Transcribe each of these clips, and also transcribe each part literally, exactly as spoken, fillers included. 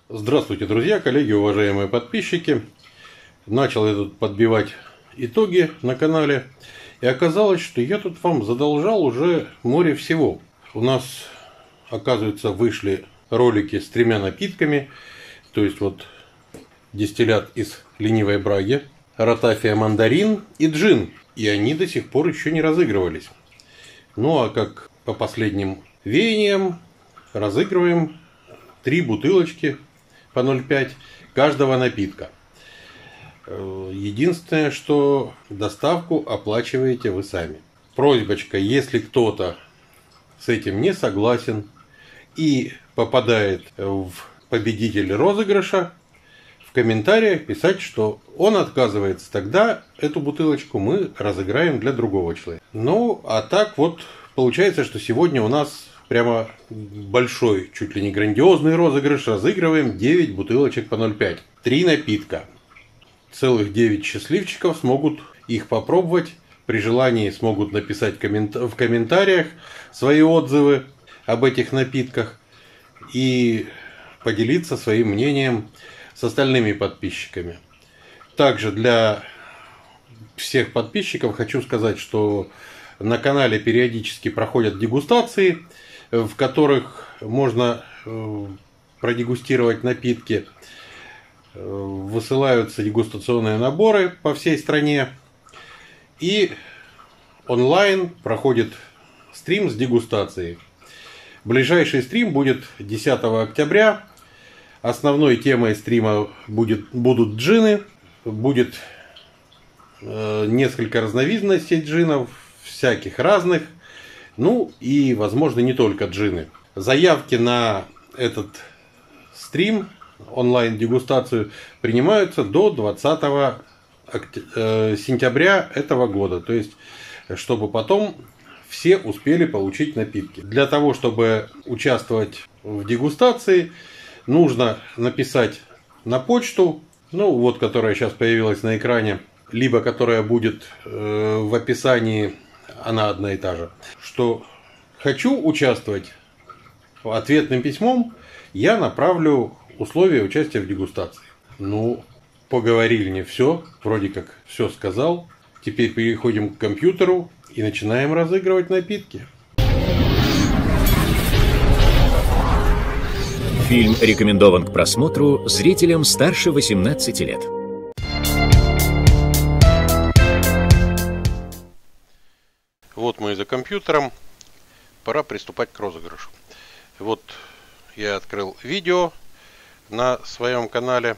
Здравствуйте, друзья, коллеги, уважаемые подписчики. Начал я тут подбивать итоги на канале. И оказалось, что я тут вам задолжал уже море всего. У нас, оказывается, вышли ролики с тремя напитками. То есть вот дистиллят из ленивой браги, ратафия мандарин и джин. И они до сих пор еще не разыгрывались. Ну а как по последним веяниям разыгрываем три бутылочки по ноль пять каждого напитка. Единственное, что доставку оплачиваете вы сами. Просьбочка, если кто-то с этим не согласен и попадает в победитель розыгрыша, в комментариях писать, что он отказывается, тогда эту бутылочку мы разыграем для другого человека. Ну, а так вот получается, что сегодня у нас прямо большой, чуть ли не грандиозный розыгрыш. Разыгрываем девять бутылочек по ноль пять. Три напитка. Целых девять счастливчиков смогут их попробовать. При желании смогут написать в комментариях свои отзывы об этих напитках и поделиться своим мнением с остальными подписчиками. Также для всех подписчиков хочу сказать, что на канале периодически проходят дегустации, в которых можно продегустировать напитки. Высылаются дегустационные наборы по всей стране. И онлайн проходит стрим с дегустацией. Ближайший стрим будет десятого октября. Основной темой стрима будет, будут джины. Будет э, несколько разновидностей джинов, всяких разных. Ну и, возможно, не только джины. Заявки на этот стрим, онлайн-дегустацию, принимаются до двадцатого сентября этого года. То есть, чтобы потом все успели получить напитки. Для того, чтобы участвовать в дегустации, нужно написать на почту, ну вот, которая сейчас появилась на экране, либо которая будет э, в описании, она одна и та же, что хочу участвовать. Ответным письмом я направлю условия участия в дегустации. Ну, поговорили не все, вроде как все сказал. Теперь переходим к компьютеру и начинаем разыгрывать напитки. Фильм рекомендован к просмотру зрителям старше восемнадцати лет. Вот мы и за компьютером. Пора приступать к розыгрышу. Вот я открыл видео на своем канале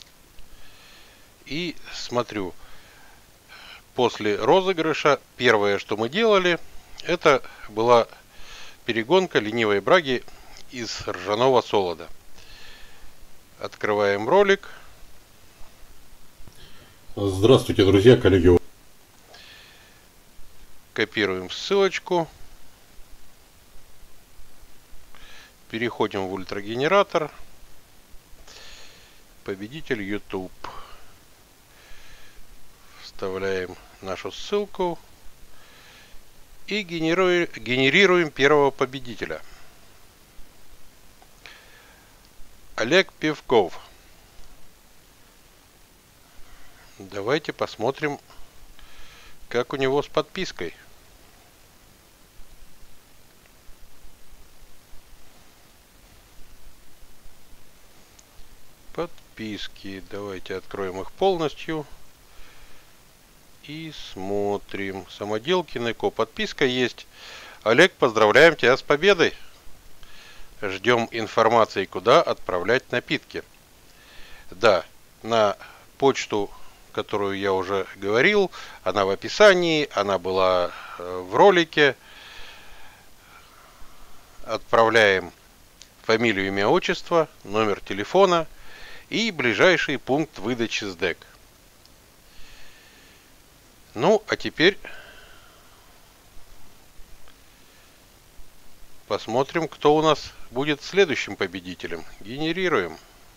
и смотрю. После розыгрыша первое, что мы делали, это была перегонка ленивой браги из ржаного солода. Открываем ролик. Здравствуйте, друзья, коллеги. Копируем ссылочку. Переходим в ультрагенератор. Победитель YouTube. Вставляем нашу ссылку. И генерируем, генерируем первого победителя. Олег Пивков. Давайте посмотрим, как у него с подпиской. Подписки. Давайте откроем их полностью. И смотрим. Самоделки Неко. Подписка есть. Олег, поздравляем тебя с победой. Ждем информации, куда отправлять напитки. Да, на почту, которую я уже говорил, она в описании, она была в ролике. Отправляем фамилию, имя, отчество, номер телефона и ближайший пункт выдачи СДЭК. Ну, а теперь посмотрим, кто у нас будет следующим победителем. Генерируем.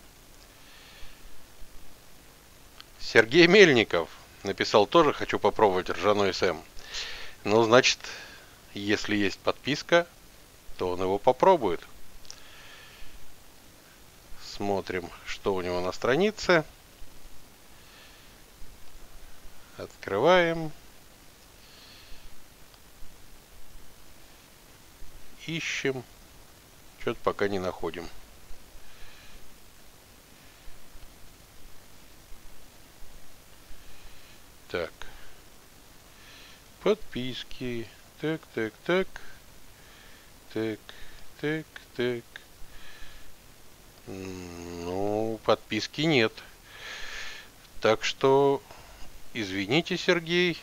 Сергей Мельников написал тоже: хочу попробовать ржаной СМ. Ну, значит, если есть подписка, то он его попробует. Смотрим, что у него на странице. Открываем. Ищем. Что-то пока не находим. Так. Подписки. Так, так, так. Так, так, так. Ну, подписки нет. Так что, извините, Сергей,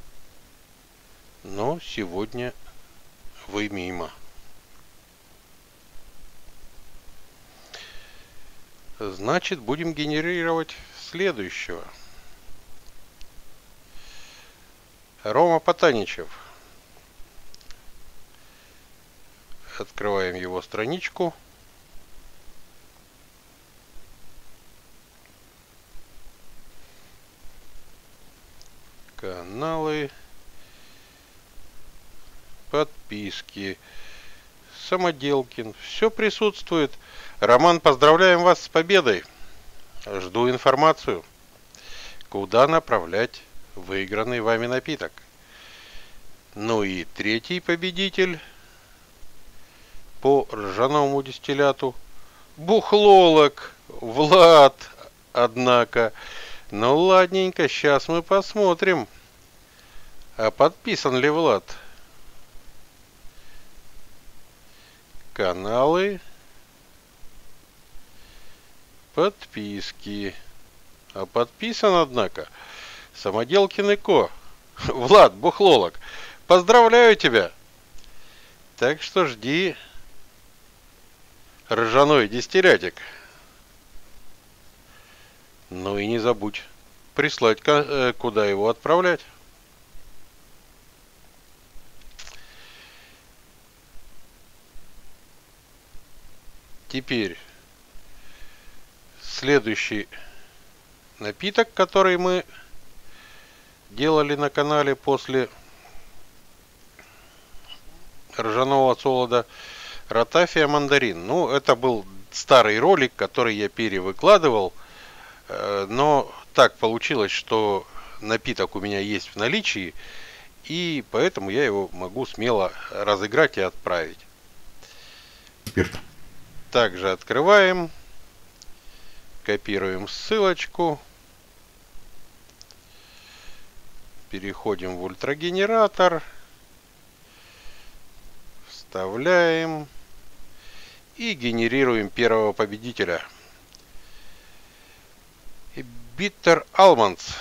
но сегодня вы мимо. Значит, будем генерировать следующего. Рома Потаничев. Открываем его страничку. Каналы. Подписки. Самоделкин. Все присутствует. Роман, поздравляем вас с победой. Жду информацию. Куда направлять выигранный вами напиток? Ну и третий победитель по ржаному дистилляту. Бухлолог Влад, однако. Ну ладненько, сейчас мы посмотрим. А подписан ли Влад? Каналы. Подписки. А подписан, однако, Самоделкин и Ко. Влад, бухлолог, поздравляю тебя. Так что жди ржаной дистиллятик. Ну и не забудь прислать, куда его отправлять. Теперь следующий напиток, который мы делали на канале после ржаного солода, Ратафия мандарин. Ну, это был старый ролик, который я перевыкладывал, но так получилось, что напиток у меня есть в наличии, и поэтому я его могу смело разыграть и отправить. Также открываем, копируем ссылочку, переходим в ультрагенератор, вставляем и генерируем первого победителя. Bitter Almonds.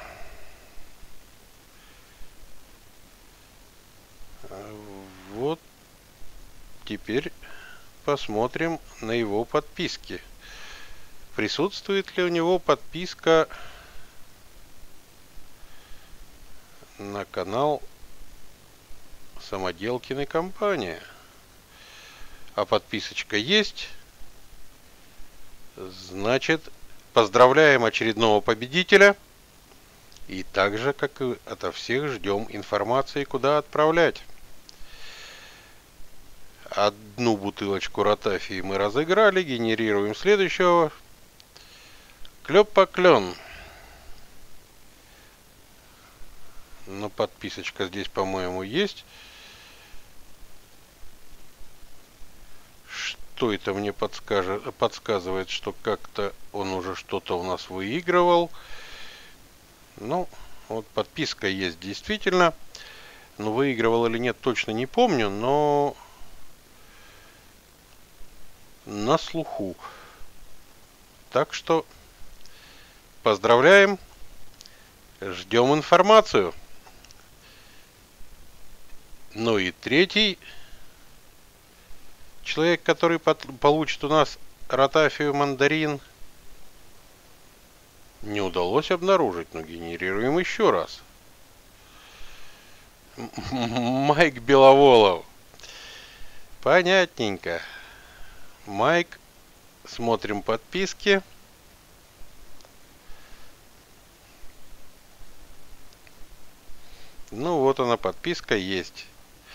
Вот теперь посмотрим на его подписки. Присутствует ли у него подписка на канал Самоделкин и компания? А подписочка есть. Значит, поздравляем очередного победителя. И так же, как и ото всех, ждем информации, куда отправлять. Одну бутылочку Ратафии мы разыграли. Генерируем следующего. Клёп-поклён. Но подписочка здесь, по-моему, есть. Что это мне подскажет, подсказывает, что как-то он уже что-то у нас выигрывал. Ну, вот подписка есть действительно. Но выигрывал или нет, точно не помню, но на слуху. Так что поздравляем. Ждем информацию. Ну и третий человек, который получит у нас Ратафию мандарин, не удалось обнаружить, но генерируем еще раз. Майк Беловолов. Понятненько. Майк, смотрим подписки. Ну вот она, подписка есть.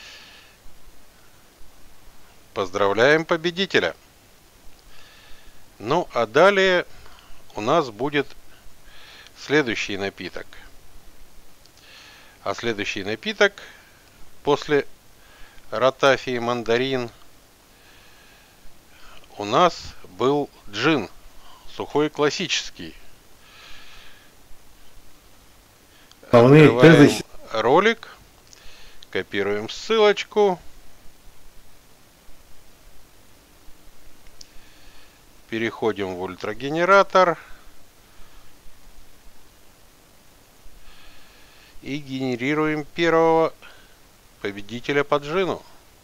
Поздравляем победителя. Ну, а далее у нас будет следующий напиток. А следующий напиток после ратафии мандарин у нас был джин, сухой классический. Открываем ролик, копируем ссылочку, переходим в ультрагенератор и генерируем первого победителя по джину.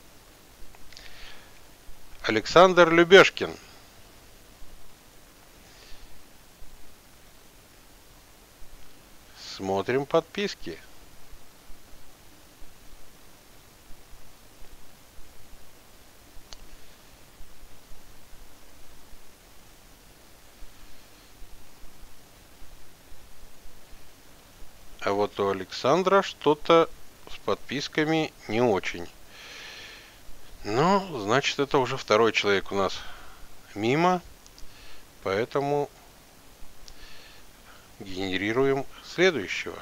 Александр Любешкин. Смотрим подписки. А вот у Александра что-то с подписками не очень. Ну, значит, это уже второй человек у нас мимо. Поэтому генерируем следующего.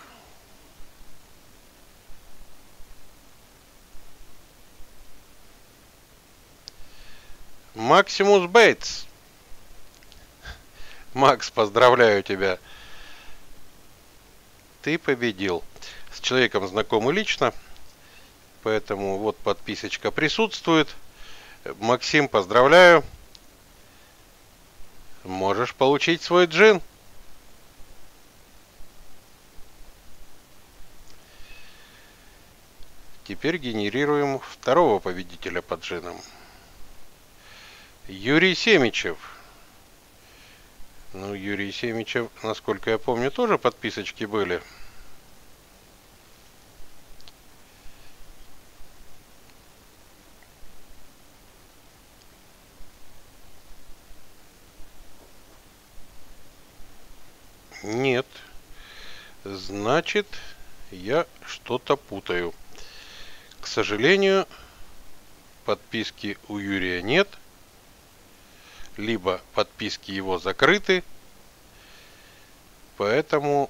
Максимус Бейтс. Макс, поздравляю тебя. Ты победил. С человеком знакомы лично. Поэтому вот подписочка присутствует. Максим, поздравляю. Можешь получить свой джин. Теперь генерируем второго победителя по джинам. Юрий Семичев. Ну, Юрий Семичев, насколько я помню, тоже подписочки были. Нет. Значит, я что-то путаю. К сожалению, подписки у Юрия нет. Либо подписки его закрыты. Поэтому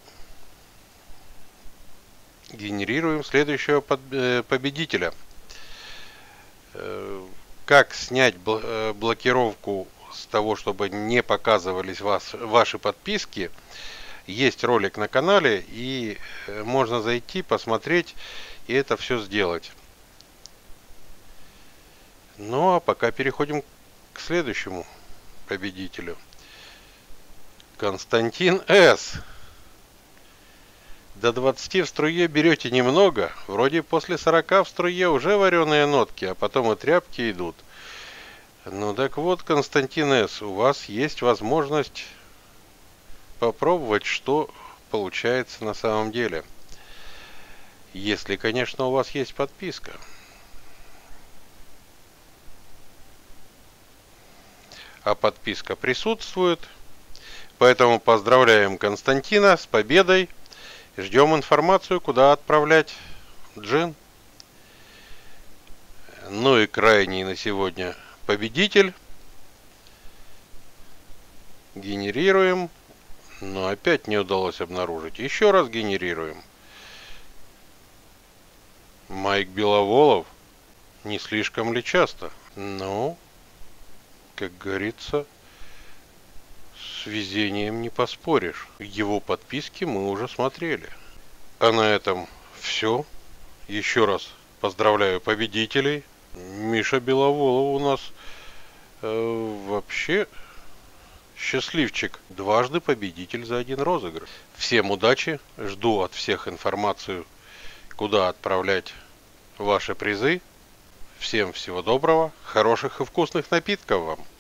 генерируем следующего победителя. Как снять блокировку с того, чтобы не показывались вас, ваши подписки? Есть ролик на канале, и можно зайти, посмотреть и это все сделать. Ну а пока переходим к следующему победителю. Константин С. До двадцати в струе берете немного. Вроде после сорока в струе уже вареные нотки, а потом и тряпки идут. Ну так вот, Константин С., у вас есть возможность попробовать, что получается на самом деле. Если, конечно, у вас есть подписка. А подписка присутствует. Поэтому поздравляем Константина с победой. Ждем информацию, куда отправлять джин. Ну и крайний на сегодня победитель. Генерируем. Но опять не удалось обнаружить. Еще раз генерируем. Майк Беловолов. Не слишком ли часто? Ну, как говорится, с везением не поспоришь. Его подписки мы уже смотрели. А на этом все. Еще раз поздравляю победителей. Миша Беловолов у нас э, вообще счастливчик. Дважды победитель за один розыгрыш. Всем удачи. Жду от всех информацию, куда отправлять ваши призы. Всем всего доброго, хороших и вкусных напитков вам.